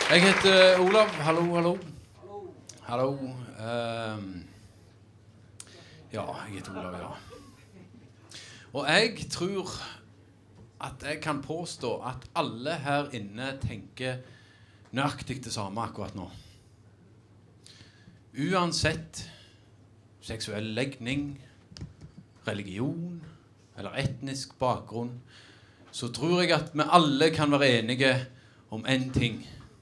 Jeg heter Olav. Hallo, hallo. Hallo. Ja, jeg heter Olav, ja. Og jeg tror at jeg kan påstå at alle her inne tenker nøyaktig det samme akkurat nå. Uansett seksuell legning, religion eller etnisk bakgrunn, så tror jeg at vi alle kan være enige om en ting.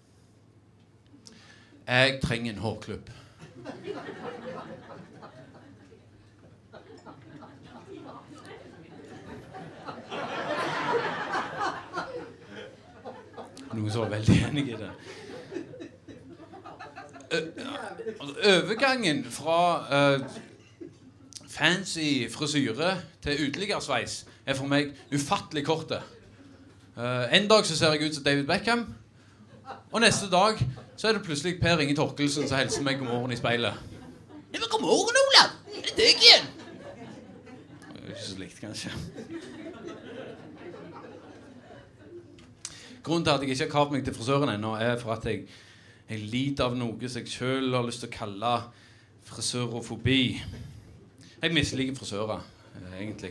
Jeg trenger en hårklubb. Noen som var veldig enig i det. Overgangen fra fancy frisyre til uteliggersveis er for meg ufattelig korte. En dag så ser jeg ut som David Beckham, og neste dag så er det plutselig Per Inge Torkelsen som hilser meg god morgen i speilet. Ja, men god morgen, Olav! Er det deg igjen? Det er ikke så likt, kanskje. Grunnen til at jeg ikke har kravd meg til frisøren ennå, er for at jeg lider av noe som jeg selv har lyst til å kalle frisørofobi. Jeg misliker frisører, egentlig.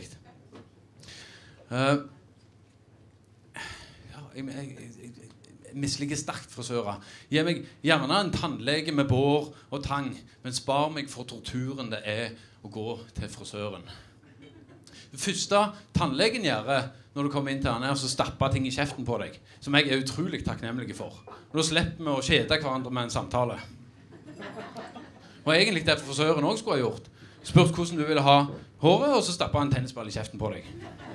Jeg misliker sterkt frisører. Gi meg gjerne en tannlege med bår og tang, men spar meg for torturen det er å gå til frisøren. Det første tannlegen gjør når du kommer inn til han er å stappe ting i kjeften på deg, som jeg er utrolig takknemlig for. Og da slipper vi å kjede hverandre med en samtale. Og egentlig det frisøren også skulle ha gjort. Spurt hvordan du ville ha håret, og så stappe en tennisball i kjeften på deg.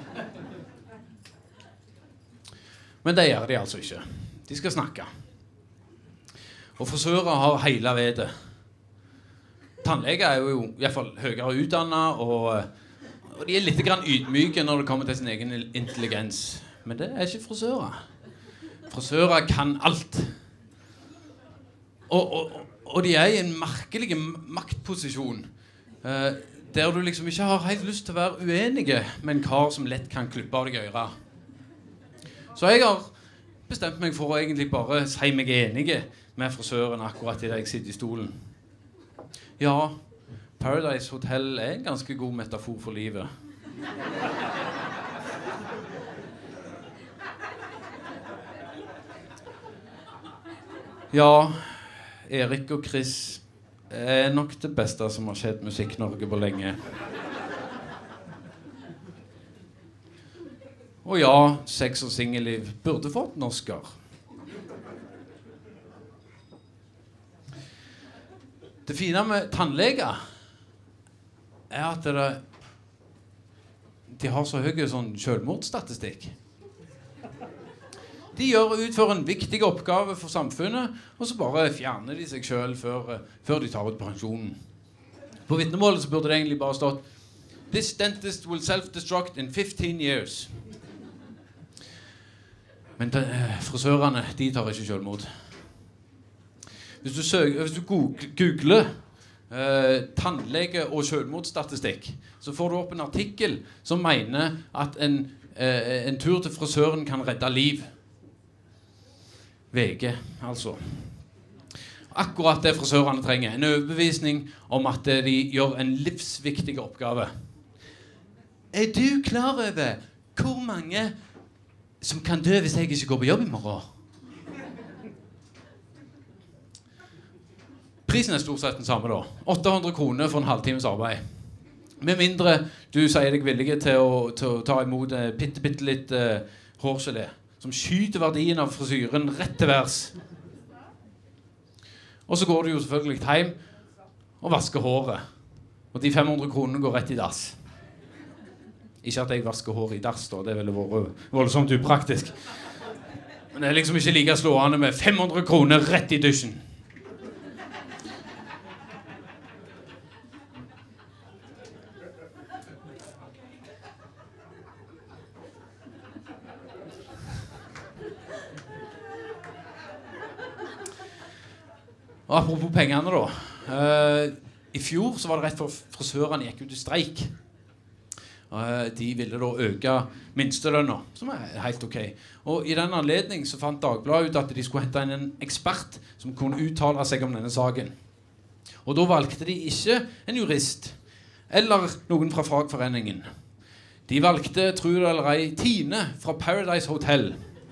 Men det gjør de altså ikke. De skal snakke. Og frisører har hele vedet. Tannleger er jo i hvert fall høyere utdannet, og de er litt grann ydmyke når det kommer til sin egen intelligens. Men det er ikke frisører. Frisører kan alt. Og de er i en merkelig maktposisjon, der du liksom ikke har helt lyst til å være uenige med en kar som lett kan klippe av deg øret. Så jeg har bestemt meg for å egentlig bare si meg enige med frisøren akkurat i det jeg sitter i stolen. Ja, Paradise Hotel er en ganske god metafor for livet. Ja, Erik og Chris er nok det beste som har skjedd Musikk-Norge på lenge. Og ja, sex og singelliv burde fått en Oscar. Det fine med tannleger er at de har så høy sånn selvmordsstatistikk. De utfører en viktig oppgave for samfunnet, og så bare fjerner de seg selv før de tar ut pensjonen. På vitnemålet så burde det egentlig bare stått «This dentist will self-destruct in 15 years». Men frisørene, de tar ikke selvmord. Hvis du googler tannlege og selvmordsstatistikk, så får du opp en artikkel som mener at en tur til frisøren kan redde liv. VG, altså. Akkurat det frisørene trenger. En overbevisning om at de gjør en livsviktig oppgave. Er du klar over hvor mange som kan dø hvis jeg ikke går på jobb i morgen? Prisen er stort sett den samme da. 800 kroner for en halvtimes arbeid. Med mindre du sier deg villige til å ta imot bitte litt hårgelé, som skyter verdien av frisyren rett til værs. Og så går du jo selvfølgelig hjem og vasker håret. Og de 500 kronene går rett i dass. Ikke at jeg vasker hår i dass, da. Det ville vært voldsomt upraktisk. Men det er liksom ikke like slående med 500 kroner rett i dusjen. Og apropos pengene da. I fjor så var det rett for frisørene gikk ut i streik. De ville da øke minstelønna, som helt ok. Og i den anledning så fant Dagbladet ut at de skulle hente inn en ekspert som kunne uttale seg om denne saken. Og da valgte de ikke en jurist, eller noen fra fagforeningen. De valgte, tro det eller ei, Tine fra Paradise Hotel.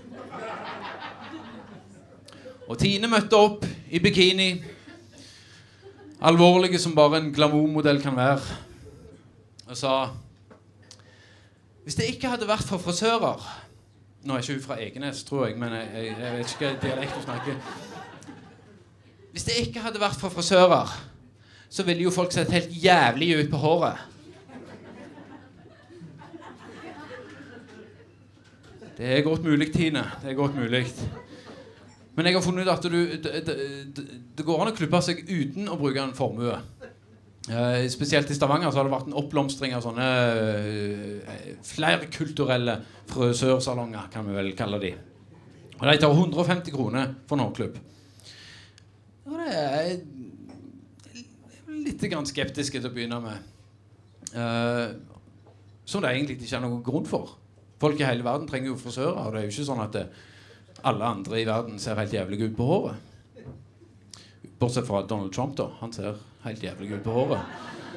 Og Tine møtte opp i bikini, alvorlige som bare en glamourmodell kan være, og sa, hvis det ikke hadde vært for frisører, nå er ikke hun fra Egenes, tror jeg, men jeg vet ikke hva dialekt du snakker. Hvis det ikke hadde vært for frisører, så ville jo folk sett helt jævlig ut på håret. Det er godt mulig, Tine. Det er godt mulig. Men jeg har funnet ut at det går an å klippe seg uten å bruke en formue. Spesielt i Stavanger så har det vært en oppblomstring av sånne flerkulturelle frisørsalonger, kan vi vel kalle de. Og de tar 150 kroner for en hårklipp. Og det er litt grann skeptiske til å begynne med. Som det egentlig ikke er noen grunn for. Folk i hele verden trenger jo frisører, og det er jo ikke sånn at alle andre i verden ser helt jævlig ut på håret. Bortsett fra Donald Trump da, han ser helt jævlig ut på håret.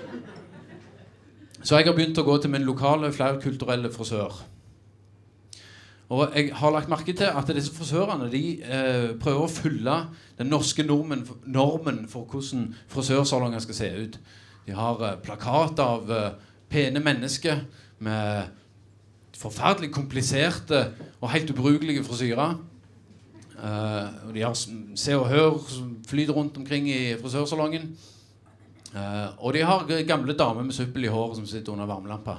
Så jeg har begynt å gå til min lokale flerkulturelle frisør. Og jeg har lagt merke til at disse frisørene, de prøver å fylle den norske normen for hvordan frisørsalonger skal se ut. De har plakater av pene mennesker med forferdelig kompliserte og helt ubrukelige frisyrer. Og de har Se og Hør som flyter rundt omkring i frisørsalongen. Og de har gamle damer med suppel i håret som sitter under varmelampa.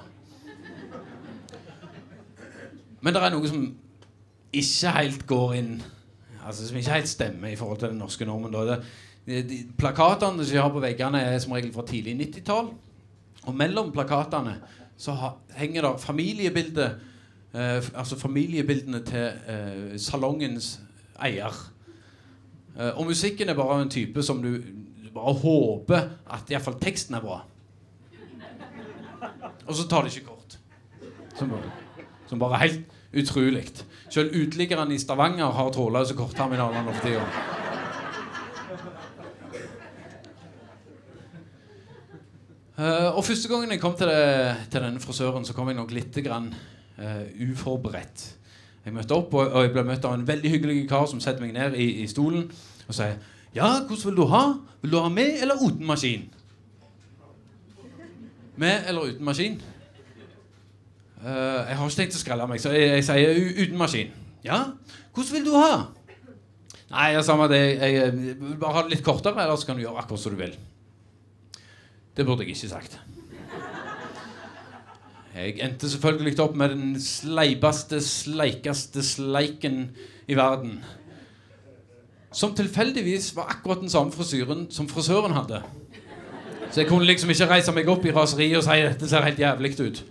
Men det er noe som ikke helt går inn, altså som ikke helt stemmer i forhold til den norske normen. De plakatene som de har på veggene er som regel fra tidlig 90-tall. Og mellom plakatene så henger der familiebilder, altså familiebildene til salongens eier. Og musikken er bare en type som du bare håper at i hvert fall teksten er bra. Og så tar det ikke kort. Som bare er helt utrolig. Selv utliggerne i Stavanger har trådløse kortterminaler nå for tiden. Og første gangen jeg kom til denne frisøren, så kom jeg nok litt grann uforberedt. Jeg møtte opp, og jeg ble møtt av en veldig hyggelig kar som setter meg ned i stolen og sier, ja, hvordan vil du ha? Vil du ha med eller uten maskin? Med eller uten maskin? Jeg har ikke tenkt å skrelle meg, så jeg sier uten maskin. Ja, hvordan vil du ha? Nei, jeg sa meg det, jeg vil bare ha det litt kortere, eller så kan du gjøre akkurat som du vil. Det burde jeg ikke sagt. Jeg endte selvfølgelig opp med den sleipeste, sleikeste sleiken i verden. Som tilfeldigvis var akkurat den samme frisyren som frisøren hadde. Så jeg kunne liksom ikke reise meg opp i raseri og si dette ser helt jævlig ut.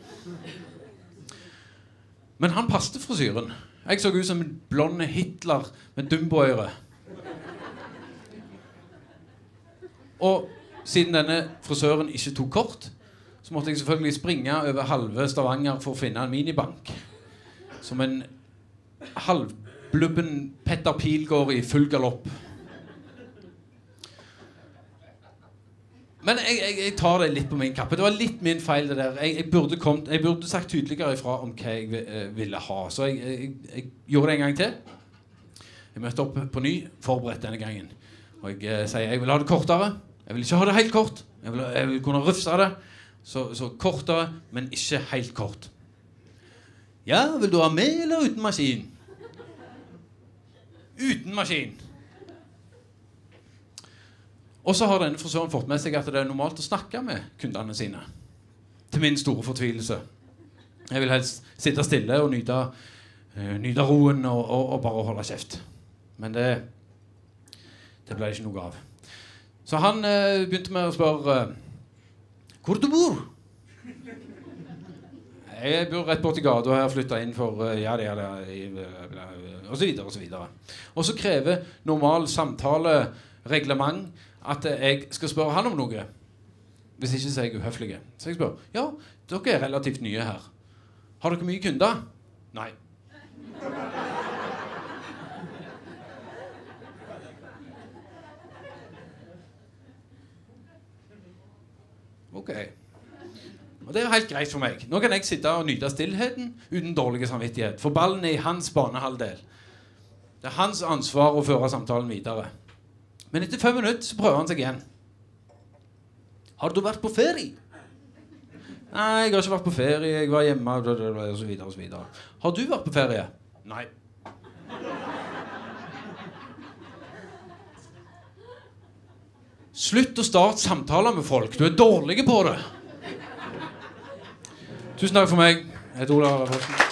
Men han passte frisyren. Jeg så ut som en blonde Hitler med dumboøyre. Og siden denne frisøren ikke tok kort, så måtte jeg selvfølgelig springe over halve Stavanger for å finne en minibank. Som en halvblubben Petter Pilgaard i full galopp. Men jeg tar det litt på min kappe. Det var litt min feil det der. Jeg burde sagt tydeligere ifra om hva jeg ville ha. Så jeg gjorde det en gang til. Jeg møtte opp på ny, forberedt denne gangen. Og jeg sier, jeg vil ha det kortere. Jeg vil ikke ha det helt kort. Jeg vil kunne rufse det. Så kortere, men ikke helt kort. Ja, vil du ha med eller uten maskin? Uten maskin. Og så har denne frisøren fått med seg at det er normalt å snakke med kundene sine. Til min store fortvilelse. Jeg vil helst sitte stille og nyte roen og bare holde kjeft. Men det ble ikke noe av. Så han begynte med å spørre hvor du bor? Jeg bor rett bort i gata og jeg har flyttet inn for og så videre og så videre. Og så krever normal samtalereglement at jeg skal spørre han om noe. Hvis ikke så er jeg uhøflig. Så jeg spør, ja, Dere er relativt nye her. Har dere mye kunder? Nei. Ok. Og det er helt greit for meg. Nå kan jeg sitte og nyte stillheten uten dårlig samvittighet. For ballen er i hans banehalvdel. Det er hans ansvar å føre samtalen videre. Men etter 5 minutter så prøver han seg igjen. Har du vært på ferie? Nei, jeg har ikke vært på ferie. Jeg var hjemme, og så videre, og så videre. Har du vært på ferie? Nei. Slutt å starte samtaler med folk. Du er dårlig på det. Tusen takk for meg. Jeg heter Olav Fossen.